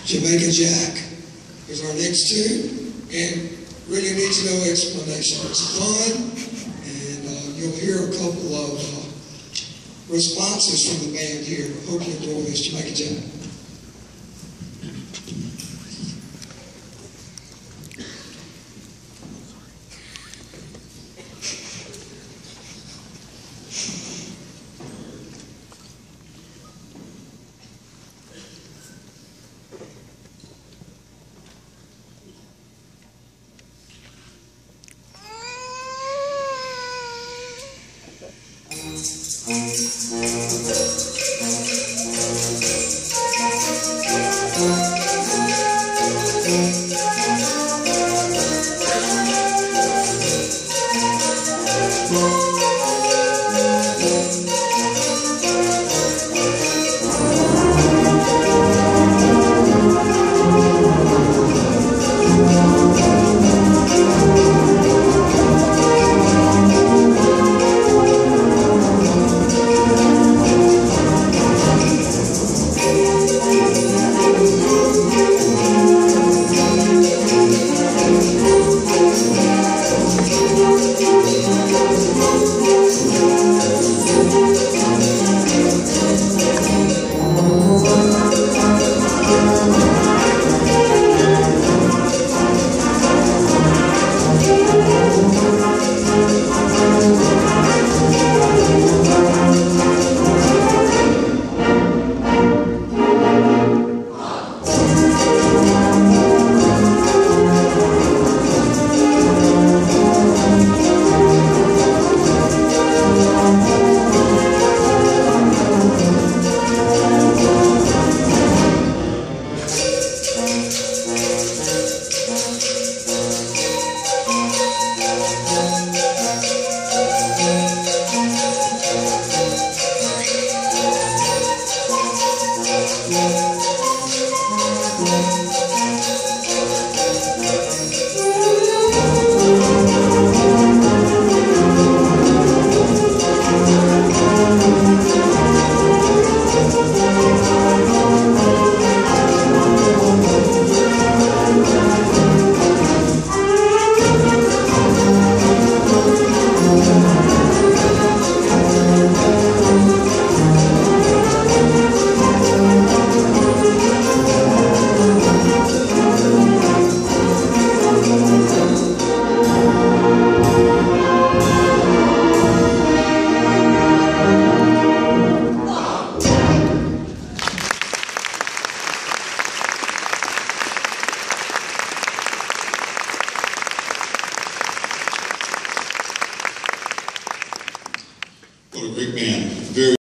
Jamaica Jack is our next tune, and really needs no explanation. It's fun, and you'll hear a couple of responses from the band here. Hope you enjoy this, Jamaica Jack. What a great band. Very